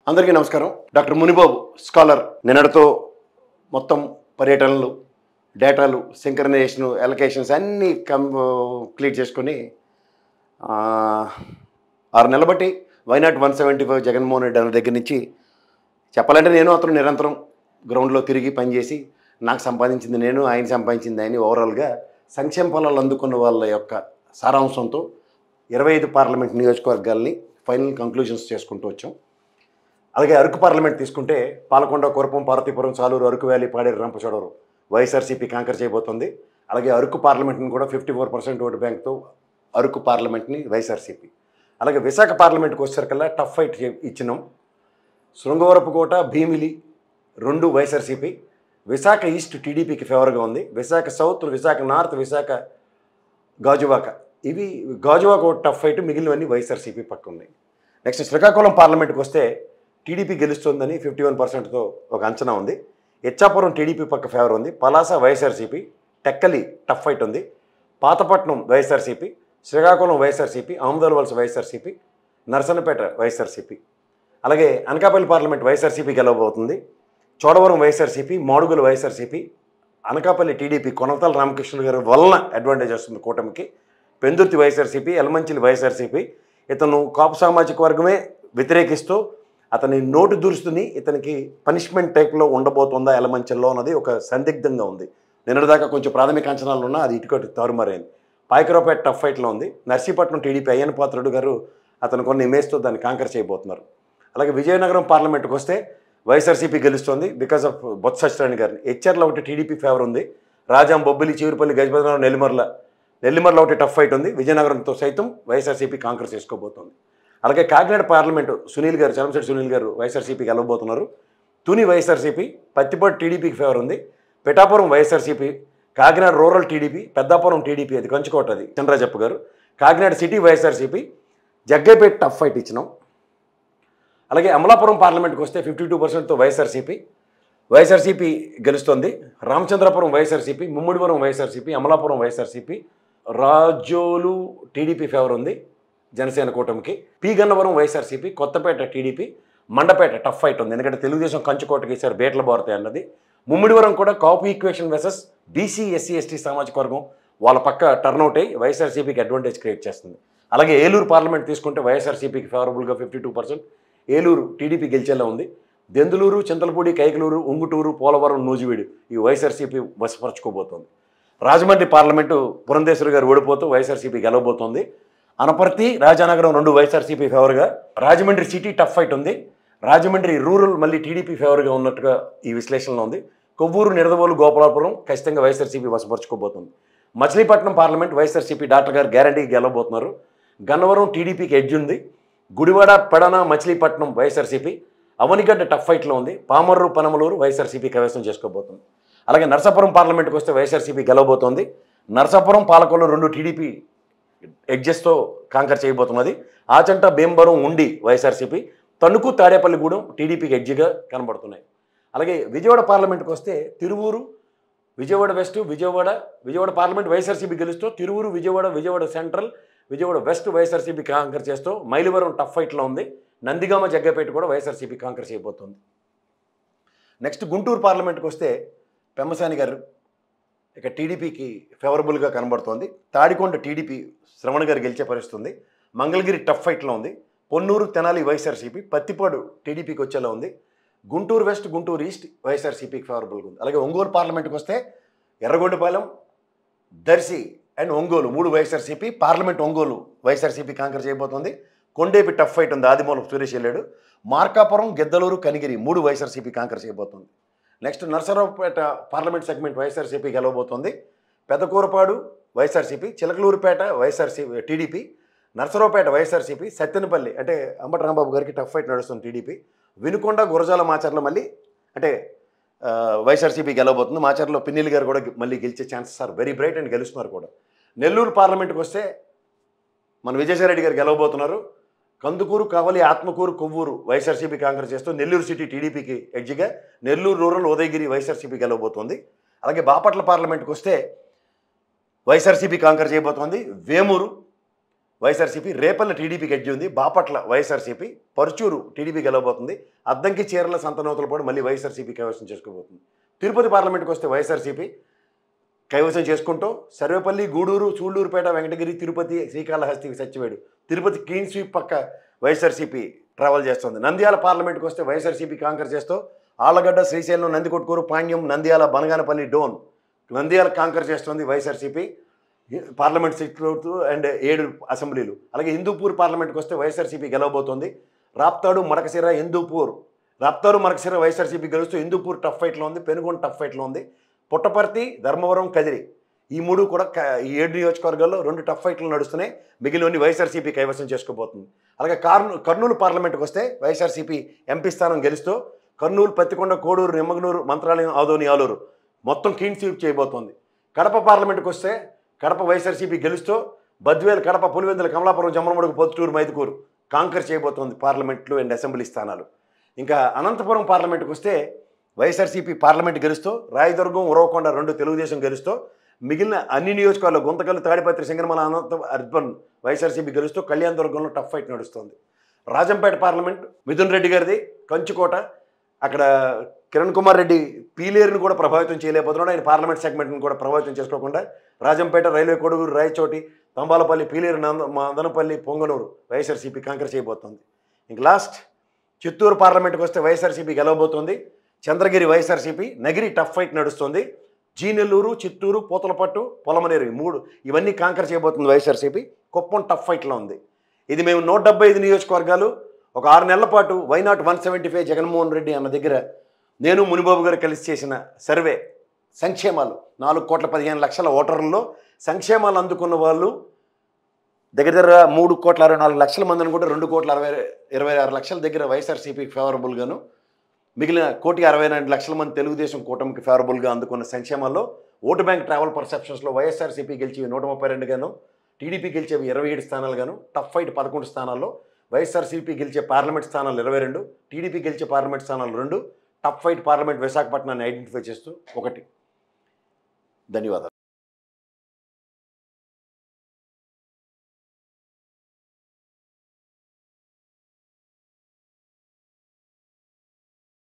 అందరికీ నమస్కారం. Doctor Munibabu scholar నిన్నటితో మొత్తం పర్యటనలు, డేటాలు, సింక్రనైజేషన్, అలొకేషన్స్ అన్నీ కంప్లీట్ చేసుకొని 6 నెలలు బట్టి వైనాట్ 175 జగన్మోహన్ రెడ్డి అన్న దగ్గర నుంచి చెప్పాలంటే నేను అతను నిరంతరం గ్రౌండ్లో తిరిగి పనిచేసి నాకు సంపాదించింది నేను, ఆయన సంపాదించింది ఆయన, ఓవరాల్గా సంక్షేమ ఫలాలు అందుకున్న వాళ్ళ యొక్క సారాంశంతో 25 పార్లమెంట్ నియోజకవర్గాల్ని ఫైనల్ కంక్లూజన్స్ చేసుకుంటూ వచ్చాం. అలాగే అరకు పార్లమెంట్ తీసుకుంటే Palakonda, Kurupam, Parvathipuram, Saluru, Araku valley, Paderu, Rampachodavaram YSRCP conquer చేయబోతుంది. అలాగే అరకు పార్లమెంట్ని కూడా 54% ఓటు బ్యాంక్తో అరకు పార్లమెంట్ని వైఎస్ఆర్సీపీ. అలాగే విశాఖ పార్లమెంట్కి వచ్చేసరికల్లా టఫ్ ఫైట్ ఇచ్చినాం. శృంగవరపుకోట, భీమిలి 2 వైఎస్ఆర్సీపీ, విశాఖ ఈస్ట్ టీడీపీకి ఫేవర్గా ఉంది, విశాఖ సౌత్, విశాఖ నార్త్, విశాఖ గాజువాక ఇవి గాజువాక ఒక టఫ్ ఫైట్, మిగిలినవన్నీ వైఎస్ఆర్సీపీ పక్క ఉన్నాయి. నెక్స్ట్ శ్రీకాకుళం పార్లమెంట్కి వస్తే టీడీపీ గెలుస్తుందని 51%తో ఒక అంచనా ఉంది. ఇచ్చాపురం టీడీపీ పక్క ఫేవర్ ఉంది, Palasa YSRCP, Tekkali tough fight ఉంది, పాతపట్నం వైఎస్ఆర్సీపీ, శ్రీకాకుళం వైఎస్ఆర్సీపీ, ఆముదాలవలస వైఎస్ఆర్సీపీ, నరసన్నపేట వైఎస్ఆర్సీపీ. అలాగే అనకాపల్లి పార్లమెంట్ వైఎస్ఆర్సీపీ గెలవబోతుంది, Chodavaram YSRCP, Madugula YSRCP, Anakapalli TDP Konathala Ramakrishna గారి వలన అడ్వాంటేజ్ వస్తుంది కూటమికి, పెందుర్తి వైఎస్ఆర్సీపీ, ఎలమంచిలి వైఎస్ఆర్సీపీ. ఇతను కాపు సామాజిక వర్గమే వ్యతిరేకిస్తూ అతని నోటు దురుస్తుని ఇతనికి పనిష్మెంట్ టైప్లో ఉండబోతుందా ఎలమంచిల్లో అన్నది ఒక సందిగ్ధంగా ఉంది. నిన్నటిదాకా కొంచెం ప్రాథమిక అంచనాలు ఉన్నా అది ఇటుకటి తారుమారైంది. పాయకరావుపేట టఫ్ ఫైట్లో ఉంది, నర్సీపట్నం టీడీపీ అయ్యన్ పాత్రుడు గారు అతను కొన్ని ఇమేజ్తో దాన్ని కాంకర్ చేయబోతున్నారు. అలాగే విజయనగరం పార్లమెంట్కి వస్తే వైఎస్ఆర్సీపీ గెలుస్తుంది బికాస్ ఆఫ్ బొత్స సత్యనారాయణ గారిని. హెచ్ఆర్లో ఒకటి టీడీపీ ఫేవర్ ఉంది, రాజాం, బొబ్బిలి, చీరుపల్లి, గజపతినగరం, నెల్లిమర్ల ఒకటి టఫ్ ఫైట్ ఉంది, విజయనగరంతో సైతం వైఎస్ఆర్సీపీ కాంకర్ చేసుకోబోతోంది. అలాగే కాకినాడ పార్లమెంటు సునీల్ గారు, చలంశెట్టి సునీల్ గారు వైఎస్ఆర్సీపీకి గెలవబోతున్నారు. తుని వైఎస్ఆర్సీపీ, పత్తిపాటి టీడీపీకి ఫేవర్ ఉంది, Pithapuram YSRCP, Kakinada rural TDP, Peddapuram TDP, అది కంచుకోట, అది Chandrajappa garu, Kakinada city YSRCP, Jaggaipeta tough fight ఇచ్చినాం. అలాగే అమలాపురం పార్లమెంట్కి వస్తే 52%తో వైఎస్ఆర్సీపీ గెలుస్తుంది, Ramachandrapuram YSRCP, Mummidivaram YSRCP, Amalapuram YSRCP, Razole TDP favour ఉంది జనసేన కూటమికి, P Gannavaram YSRCP, Kothapeta TDP, Mandapeta tough fight ఉంది, ఎందుకంటే తెలుగుదేశం కంచుకోటకి ఈసారి బేట్ల బారుతాయి అన్నది. ముమ్మిడివరం కూడా Kapu equation versus BC, SC, ST సామాజిక వర్గం వాళ్ళ పక్క టర్న్అవుట్ అయ్యి వైఎస్ఆర్సీపీకి అడ్వాంటేజ్ క్రియేట్ చేస్తుంది. అలాగే ఏలూరు పార్లమెంట్ తీసుకుంటే వైఎస్ఆర్సీపీకి ఫేవరబుల్గా 52%, ఏలూరు టీడీపీ గెలిచేలా ఉంది. దెందులూరు, చింతలపూడి, కైకలూరు, ఉంగుటూరు, పోలవరం, నూజివీడు ఈ వైఎస్ఆర్సీపీ వశపరచుకోబోతోంది. రాజమండ్రి పార్లమెంటు పురంధేశ్వరి గారు ఓడిపోతూ వైఎస్ఆర్సీపీ గెలవబోతోంది. అనపర్తి, రాజానగరం 2 వైఎస్ఆర్సీపీ ఫేవర్గా, రాజమండ్రి సిటీ టఫ్ ఫైట్ ఉంది, రాజమండ్రి రూరల్ మళ్ళీ టీడీపీ ఫేవర్గా ఉన్నట్టుగా ఈ విశ్లేషణలో ఉంది. కొవ్వూరు, నిడదవోలు, గోపాలపురం ఖచ్చితంగా వైఎస్ఆర్సీపీ వశపరచుకోబోతుంది. Machilipatnam parliament YSRCP doctor garu గ్యారంటీకి గెలవబోతున్నారు. గన్నవరం టీడీపీకి ఎడ్జ్ ఉంది, గుడివాడ, పెడన, మచిలీపట్నం వైఎస్ఆర్సీపీ, అవనిగడ్డ టఫ్ ఫైట్లో ఉంది, పామర్రు, పనమలూరు వైఎస్ఆర్సీపీ కైవసం చేసుకోబోతుంది. అలాగే నరసాపురం పార్లమెంట్కి వస్తే వైఎస్ఆర్సీపీ గెలవబోతోంది, నరసాపురం, పాలకొల్లు 2 టీడీపీ ఎడ్జెస్తో కాంకర్ చేయబోతున్నది. ఆచంట, భీమవరం, ఉండి వైఎస్ఆర్సీపీ, తణుకు, తాడేపల్లిగూడెం టీడీపీకి ఎడ్జిగా కనబడుతున్నాయి. అలాగే విజయవాడ పార్లమెంట్కి వస్తే Tiruvuru, Vijayawada west, Vijayawada parliament YSRCP గెలుస్తూ Tiruvuru, Vijayawada central, Vijayawada west YSRCP conquer చేస్తూ మైలవరం టఫ్ ఫైట్లో ఉంది, నందిగామ, జగ్గపేట కూడా వైఎస్ఆర్సీపీ కాంకర్ చేయబోతుంది. నెక్స్ట్ గుంటూరు పార్లమెంట్కి వస్తే పెమ్మసాని గారు ఇక టీడీపీకి ఫేవరబుల్గా కనబడుతోంది, తాడికొండ టీడీపీ శ్రవణ్ గారు గెలిచే పరిస్థితుంది, మంగళగిరి టఫ్ ఫైట్లో ఉంది, పొన్నూరు, తెనాలి వైఎస్ఆర్సీపీ, పత్తిపాడు టీడీపీకి వచ్చేలా ఉంది, గుంటూరు వెస్ట్, గుంటూరు ఈస్ట్ వైఎస్ఆర్సీపీకి ఫేవరబుల్గా ఉంది. అలాగే ఒంగోలు పార్లమెంట్కి వస్తే Yerragondapalem, Darsi and Ongole 3 YSRCP, parliament Ongole YSRCP conquer చేయబోతుంది. కొండేపి టఫ్ ఫైట్ ఉంది, ఆదిమూలపు సురేష్ వెళ్ళాడు, మార్కాపురం, గిద్దలూరు, కనిగిరి 3 వైఎస్ఆర్సీపీ కాంకర్ చేయబోతుంది. Next Narasaraopet parliament segment YSRCP గెలవబోతోంది, Pedakurapadu YSRCP, Chilakaluripet YSRCP TDP, Narasaraopet YSRCP, Sattenapalli అంటే అంబటి రాంబాబు గారికి టఫ్ ఫైట్ నడుస్తుంది టీడీపీ, వినుకొండ, గురజాల, మాచర్ల మళ్ళీ అంటే వైఎస్ఆర్సీపీ గెలవబోతుంది. మాచర్లో పిన్నిల్ గారు కూడా మళ్ళీ గెలిచే chances are very bright and గెలుస్తున్నారు కూడా. నెల్లూరు పార్లమెంట్కి వస్తే మన విజయసాయిరెడ్డి గారు గెలవబోతున్నారు, కందుకూరు, కావలి, ఆత్మకూరు, కొవ్వూరు వైఎస్ఆర్సీపీ కాంకర్ చేస్తూ నెల్లూరు సిటీ టీడీపీకి ఎడ్జిగా, నెల్లూరు రూరల్, ఉదయగిరి వైఎస్ఆర్సీపీ గెలవబోతోంది. అలాగే బాపట్ల పార్లమెంట్కి వస్తే వైఎస్ఆర్సీపీ కాంకర్ చేయబోతోంది, వేమూరు, వైఎస్ఆర్సీపీ, రేపల్ల టీడీపీకి ఎడ్జి ఉంది, బాపట్ల వైఎస్ఆర్సీపీ, పరుచూరు టీడీపీ గెలవబోతుంది, అద్దంకి చీరల సంతనూతలపాడు మళ్ళీ వైఎస్ఆర్సీపీ కైవసం చేసుకోబోతుంది. తిరుపతి పార్లమెంట్కి వస్తే వైఎస్ఆర్సీపీ కైవసం చేసుకుంటూ సర్వేపల్లి, గూడూరు, సూళ్లూరుపేట, వెంకటగిరి, తిరుపతి, శ్రీకాళహస్తి, సత్యవేడు, తిరుపతి క్లీన్ స్వీప్ పక్క వైఎస్ఆర్సీపీ ట్రావెల్ చేస్తుంది. నంద్యాల పార్లమెంట్కి వస్తే వైఎస్ఆర్సీపీ కాంకర్ చేస్తూ ఆళ్లగడ్డ, శ్రీశైలం, నందికొట్కూరు, పాండ్యం, నంద్యాల, బనగానపల్లి, డోన్ నంద్యాల కాంకర్ చేస్తుంది వైఎస్ఆర్సీపీ పార్లమెంట్ సీట్లు అండ్ 7 అసెంబ్లీలు. అలాగే హిందూపూర్ పార్లమెంట్కి వస్తే వైఎస్ఆర్సీపీ గెలవబోతోంది. రాప్తాడు, మడకశిర, హిందూపూర్, రాప్తాడు, మడకశిర వైఎస్ఆర్సీపీ గెలుస్తూ హిందూపూర్ టఫ్ ఫైట్లో ఉంది, పెనుగొండ టఫ్ ఫైట్లో ఉంది, పుట్టపర్తి, ధర్మవరం, కదిరి ఈ 3 కూడా ఈ 7 నియోజకవర్గాల్లో 2 టఫ్ ఫైట్లు నడుస్తున్నాయి. మిగిలినవన్నీ వైఎస్ఆర్సీపీ కైవసం చేసుకోబోతుంది. అలాగే కర్నూలు పార్లమెంట్కి వస్తే వైఎస్ఆర్సీపీ ఎంపీ స్థానం గెలుస్తూ కర్నూలు, పత్తికొండ, కోడూరు, నిమ్మగనూరు, మంత్రాలయం, ఆదోని, ఆలూరు మొత్తం క్లీన్ స్వీప్ చేయబోతోంది. కడప పార్లమెంట్కి వస్తే కడప వైఎస్ఆర్సీపీ గెలుస్తూ బద్వేలు, కడప, పులివెందుల, కమలాపురం, జమ్మలమడుగు, పొద్దుటూరు, మైదుకూరు కాంకర్ చేయబోతోంది పార్లమెంట్లు అండ్ అసెంబ్లీ స్థానాలు. ఇంకా అనంతపురం పార్లమెంట్కి వస్తే వైఎస్ఆర్సీపీ పార్లమెంట్ గెలుస్తూ రాయదుర్గం, ఉరవకొండ 2 తెలుగుదేశం గెలుస్తూ మిగిలిన అన్ని నియోజకవర్గాల్లో గుంతకల్లు, తాడిపత్రి, సింగనమల, అర్బన్ వైఎస్ఆర్సీపీ గెలుస్తూ కళ్యాణదుర్గంలో టఫ్ ఫైట్ నడుస్తుంది. రాజంపేట పార్లమెంట్ మిథున్ రెడ్డి గారిది, కంచుకోట అక్కడ కిరణ్ కుమార్ రెడ్డి పీలేరుని కూడా ప్రభావితం చేయలేకపోతున్నాడు. ఆయన పార్లమెంట్ సెగ్మెంట్ని కూడా ప్రభావితం చేసుకోకుండా Rajampet, railway Kodur, Rayachoti, Thamballapalle, Pileru, Madanapalle, Punganur YSRCP conquer చేయబోతోంది. ఇంక లాస్ట్ చిత్తూరు పార్లమెంట్కి వస్తే వైఎస్ఆర్సీపీ గెలవబోతోంది. Chandragiri YSRCP, Nagari tough fight నడుస్తుంది. జీనెల్లూరు, చిత్తూరు, పూతలపట్టు, పొలమనేరు 3 ఇవన్నీ కాంకర్ చేయబోతుంది వైఎస్ఆర్సీపీ. కుప్పం టఫ్ ఫైట్లో ఉంది. ఇది మేము 175 నియోజకవర్గాలు ఒక 6 నెలల పాటు వైనాట్ 175 జగన్మోహన్ రెడ్డి అన్న దగ్గర నేను మునిబాబు గారు కలిసి చేసిన సర్వే సంక్షేమాలు 4,15,00,000 ఓటర్లలో సంక్షేమాలు అందుకున్న వాళ్ళు దగ్గర 3,64,00,000 మంది అనుకుంటే 2,26,00,000 దగ్గర వైఎస్ఆర్సీపీకి ఫేవరబుల్గాను, మిగిలిన 1,62,00,000 మంది తెలుగుదేశం కూటమికి ఫేవరబుల్గా అందుకున్న సంక్షేమాల్లో ఓటు బ్యాంక్ ట్రావెల్ పర్సెప్షన్స్లో వైఎస్ఆర్సీపీ గెలిచేవి 132 గాను, టీడీపీ గెలిచేవి 27 స్థానాలు గాను, టఫ్ ఫైట్ 11 స్థానాల్లో, వైఎస్ఆర్సీపీ గెలిచే పార్లమెంట్ స్థానాలు 22, టీడీపీ గెలిచే పార్లమెంట్ స్థానాలు 2, టఫ్ ఫైట్ పార్లమెంట్ విశాఖపట్నాన్ని ఐడెంటిఫై చేస్తూ 1. ధన్యవాదాలు.